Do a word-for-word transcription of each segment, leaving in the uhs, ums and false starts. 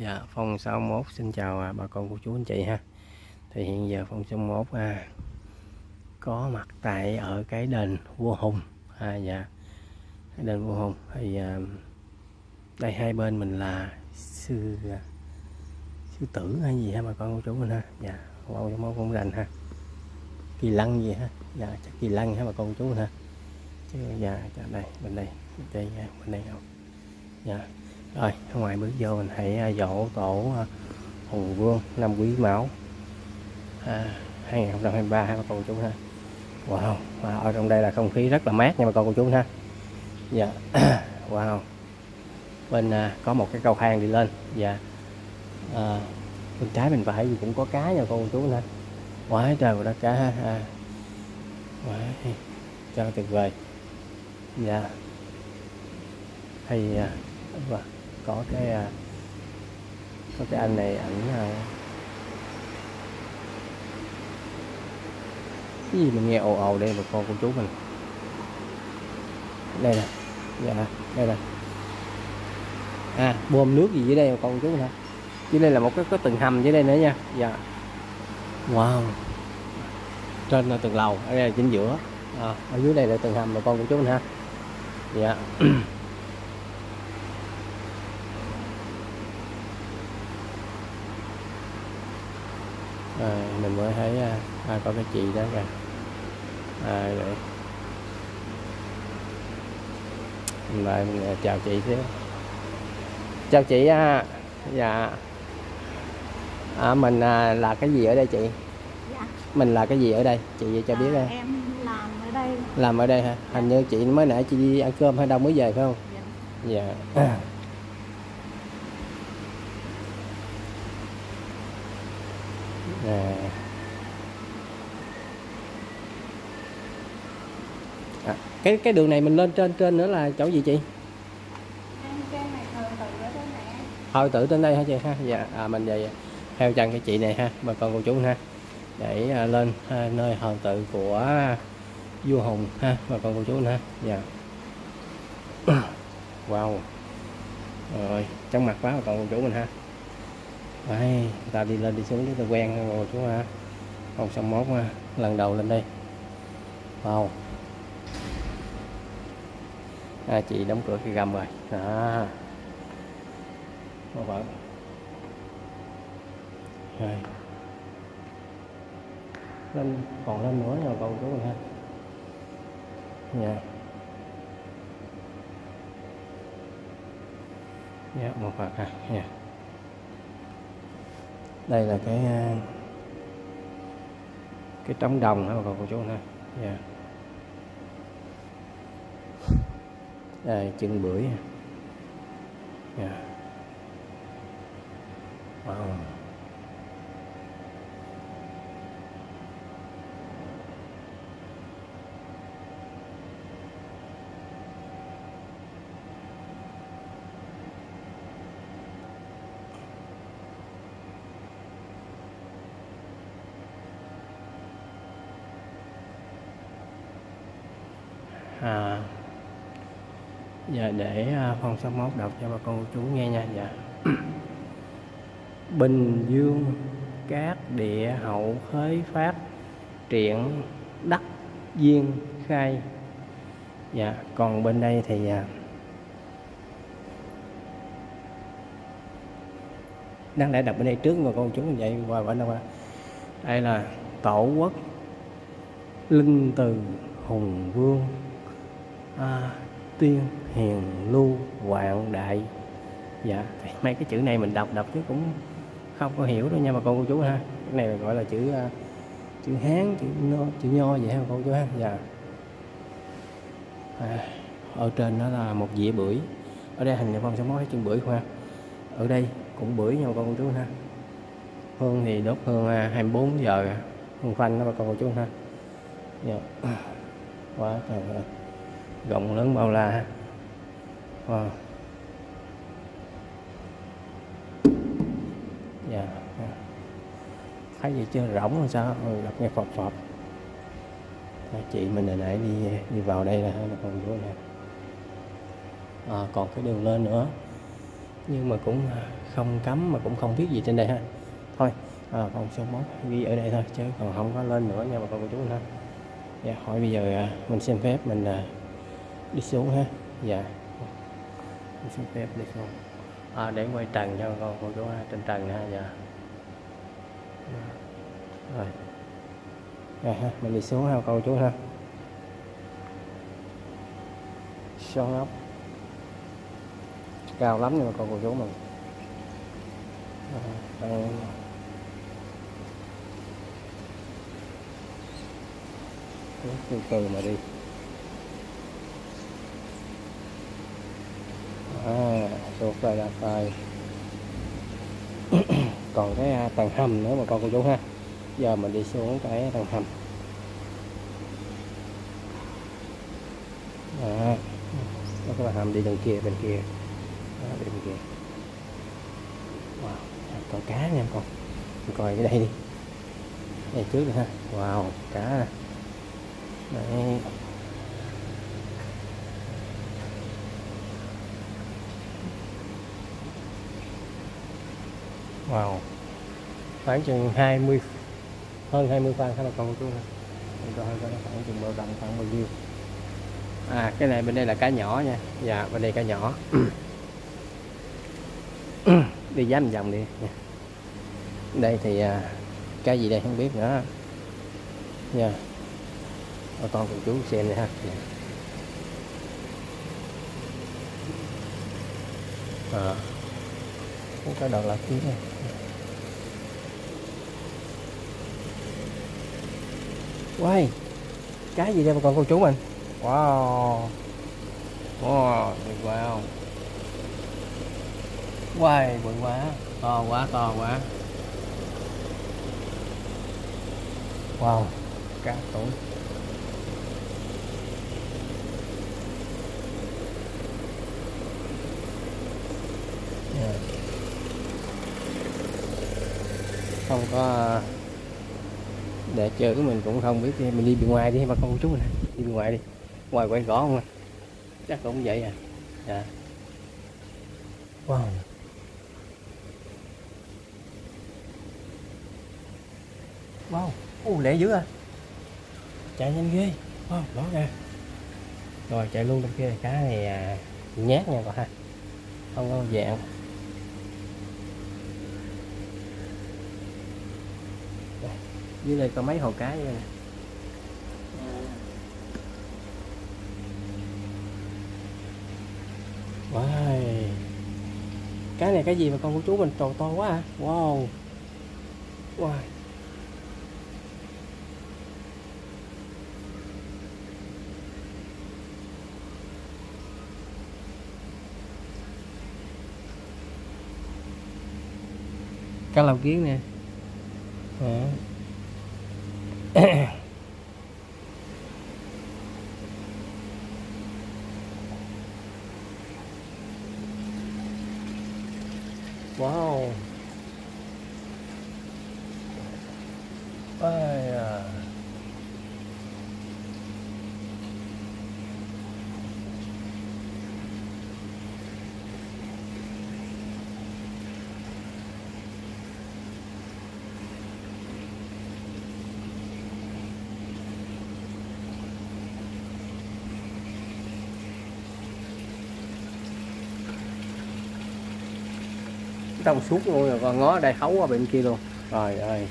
Dạ, Phong sáu mốt xin chào à, bà con cô chú anh chị ha. Thì hiện giờ Phong sáu mốt à, có mặt tại ở cái đền Vua Hùng. À, dạ, cái đền Vua Hùng. Thì à, đây hai bên mình là sư à, sư tử hay gì ha bà con cô chú mình ha. Dạ, Phong sáu mốt cũng rành ha. Kỳ lân gì ha. Dạ, chắc kỳ lân ha bà con cô chú mình ha. Chứ dạ, đây bên đây, đây bên đây không. Dạ. Rồi, ngoài bước vô mình hãy dỗ tổ Hùng Vương năm Quý Mão à, hai không hai ba ha bà con chú ha. Wow, wow, ở trong đây là không khí rất là mát nha bà con cô chú ha. Dạ. Wow. Bên à, có một cái cầu thang đi lên. Dạ. À, bên trái bên phải thì cũng có cá nha bà con cô chú ha. Quá trời đất cá ha. À. Quá cho tuyệt vời. Dạ. Thì à, có cái có cái anh này ảnh cái gì mình nghe ồ ồ đây bà con cô chú mình. Đây nè. Dạ, đây nè. À, bơm nước gì dưới đây bà con cô chú mình hả? Dưới đây là một cái có tầng hầm dưới đây nữa nha. Dạ. Wow. Trên là tầng lầu, ở đây là chính giữa. À, ở dưới đây là tầng hầm bà con cô chú mình ha. Dạ. À, mình mới thấy à, có cái chị đó kìa. À, rồi. Mình lại mình chào chị xíu. Chào chị à. Dạ. À, mình à, là cái gì ở đây chị? Dạ. Mình là cái gì ở đây chị cho biết à, đây. Em làm ở đây. Làm ở đây hả? Dạ. Hình như chị mới nãy chị đi ăn cơm hay đâu mới về phải không? Dạ. Dạ. À. À, cái cái đường này mình lên trên trên nữa là chỗ gì chị? Trên này thờ tự ở trên này. Thôi tự trên đây hả chị ha? Dạ. À, mình về theo chân cái chị này ha, bà con cô chú ha, để à, lên à, nơi thờ tự của vua Hùng ha, bà con cô chú ha. Dạ. Wow. Rồi chóng mặt quá bà con cô chú mình ha. Đấy, ta đi lên đi xuống để ta quen bà con cô chú ha. Không xong mốt ha, lần đầu lên đây. Wow. À, chị đóng cửa cái gầm rồi. À. Rồi. Rồi. Lên còn lên nữa nha con chú mình ha. Dạ. Dạ, một Phật ha. Dạ. Đây là cái cái trống đồng hả bà con cô chú ha. Dạ. Đây chân bưởi. Dạ. Wow. À, dạ, để Phong sáu mốt đọc cho bà con cô chú nghe nha. Dạ. Bình Dương cát địa hậu khới phát triển đắc duyên khai. Dạ, còn bên đây thì à, đáng lẽ đọc bên đây trước mà con chú mình vậy qua bên đâu qua. Đây là tổ quốc linh từ Hùng Vương à, tiên hiền lưu vạn đại. Dạ, mấy cái chữ này mình đọc đọc chứ cũng không có hiểu đâu nha bà con cô chú ha. Cái này gọi là chữ chữ Hán, chữ nho, chữ nho vậy ha bà con cô chú ha. Dạ. À, ở trên đó là một dĩa bưởi. Ở đây hình như Phong sẽ nói chân bưởi không ha. Ở đây cũng bưởi nha bà con cô chú ha. Hương thì đốt hương hai mươi bốn giờ hương phanh đó bà con cô chú ha. Dạ. Quá trời ơi. Rộng lớn bao la ha. Wow. Dạ. Thấy gì chưa, rỗng làm sao? Ừ, đọc nghe phọt phọt. Chị mình hồi nãy đi đi vào đây là còn vô nè. À, còn cái đường lên nữa nhưng mà cũng không cấm mà cũng không biết gì trên đây ha. Thôi à, con số mốt ghi ở đây thôi chứ còn không có lên nữa nha bà con cô chú ha. Dạ hỏi bây giờ mình xin phép mình đi xuống ha. Dạ mình xin phép đi xuống à, để quay trần cho bà con cô chú ha, trên trần ha. Dạ rồi rồi ha, mình đi xuống ha bà con cô chú ha. Son ốc cao lắm nhưng mà con cô chú mình à, từ từ mà đi à, xuống đây là phải còn cái tầng hầm nữa mà con cô chú ha. Giờ mình đi xuống cái tầng hầm à, nó có hầm đi đằng kia bên kia đó, bên kia. Wow, còn cá nha con, mình coi cái đây đi, đây trước đi ha. Wow, cá nè đấy. Wow, khoảng chừng hai mươi, hơn hai mươi phân hay là con chú nè. Mình coi coi nó khoảng chừng bao rộng khoảng bao nhiêu. À cái này bên đây là cá nhỏ nha. Dạ bên đây cá nhỏ. Đi dám vòng đi nha. Đây thì à, cái gì đây không biết nữa nha. Bà con cùng chú xem này ha. À, có đầu là kiếm này. Quay cái gì đây bà con cô chú mình. Wow, wow, wow, quay bự quá, to quá, to quá. Wow, cá tuổi. Yeah. Không có để chơi của mình cũng không biết, mình đi bên ngoài đi bà con cô chú mình, đi bên ngoài đi, ngoài quay gõ không, chắc cũng vậy à. Dạ. Wow. Wow, ô lẹ dữ à, chạy nhanh ghê. Wow, đó ra rồi chạy luôn bên kia. Cá này à, nhát nha con ha, không có dạng. Dưới đây có mấy hồ cá vậy nè. Wow. Cái này cái gì mà con của chú mình to to quá à. Wow. Wow. Cá lau kiến nè. À. Wow. Ai à. Trong suốt luôn rồi, con ngó đây khấu qua bên kia luôn. Rồi ơi.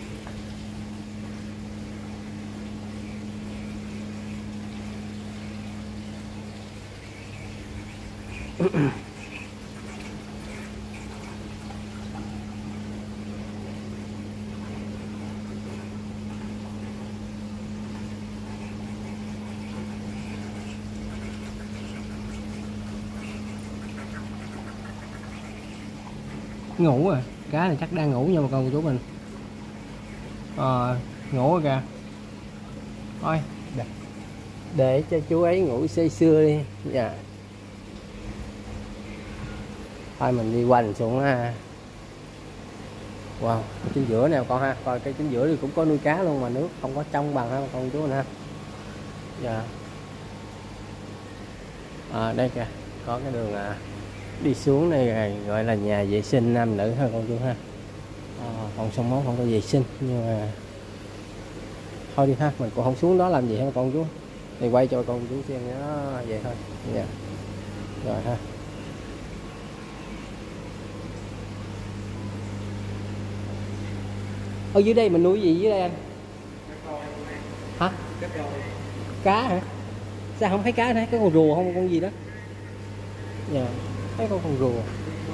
Ngủ à, cá này chắc đang ngủ nha bà con của chú mình. À, ngủ rồi kìa. Thôi để, để cho chú ấy ngủ say sưa đi. Dạ. Thôi mình đi quanh xuống ha. Wow, chính giữa nè con ha, coi cái chính giữa thì cũng có nuôi cá luôn mà nước không có trong bằng ha bà con chú mình ha. Dạ. À, đây kìa có cái đường à, Đi xuống này là gọi là nhà vệ sinh nam nữ ha con chú ha. À, phòng số một không có vệ sinh nhưng mà thôi đi ha, mình cũng không xuống đó làm gì ha con chú. Thì quay cho con chú xem nó vậy thôi. Dạ. Rồi ha. Ở dưới đây mình nuôi gì dưới đây anh? Hả? Cá hả? Sao không thấy cá, thấy cái con rùa không, con gì đó? Dạ. Thấy con con rùa.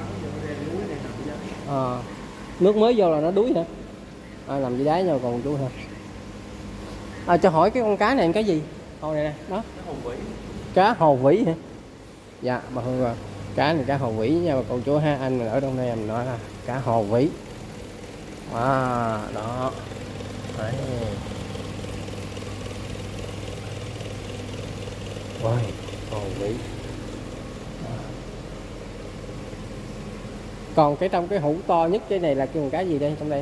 À, nước mới vô là nó đuối hả? À, làm gì đáy nhau còn chú ha. À, cho hỏi cái con cá này là cái gì? Con này nè, đó. Cá hồ vĩ hả? Dạ, bà Hương rồi. Cá này cá hồ vĩ nha bà con chú ha. Anh mình ở trong đây mình nói là cá hồ vĩ. À, đó. Đấy. Ôi, hồ vĩ. Còn cái trong cái hũ to nhất cái này là cái con cá gì đây trong đây?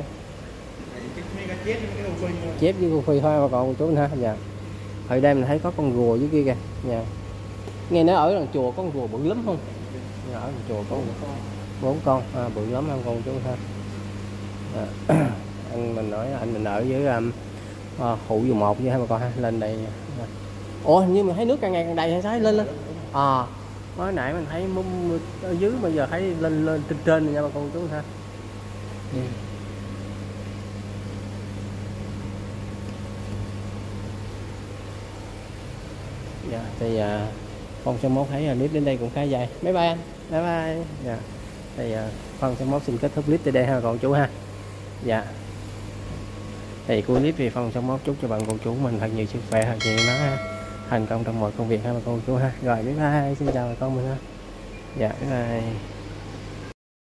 Chép với con phi thôi mà còn chú ha. Dạ. Ở đây mình thấy có con rùa dưới kia kìa. Dạ. Nghe nói ở lần chùa có con rùa bự lắm không? Dạ, ở lần chùa có bốn con, à, bự lắm không con chú ha. À, anh mình nói anh mình ở dưới um, uh, hũ dù một với hai bà con ha, lên đây. Ủa nhưng mà thấy nước càng ngày càng đầy hay sao? Lên lên. À, mới nãy mình thấy ở dưới bây giờ thấy lên lên trên trên rồi nha bà con chú ha. Ừ. Dạ, thì uh, Phong số một thấy uh, clip đến đây cũng khá dài. Bye bye anh. Bye bye. Dạ. Thì uh, Phong số một xin kết thúc clip tại đây ha con chú ha. Dạ. Thì cuối clip thì Phong số một chúc cho bạn con chú mình thật nhiều sức khỏe, thật nhiều nó ha. Thành công trong mọi công việc ha bà con chú ha. Rồi bye bye, xin chào bà con mình ha. Dạ bye bye.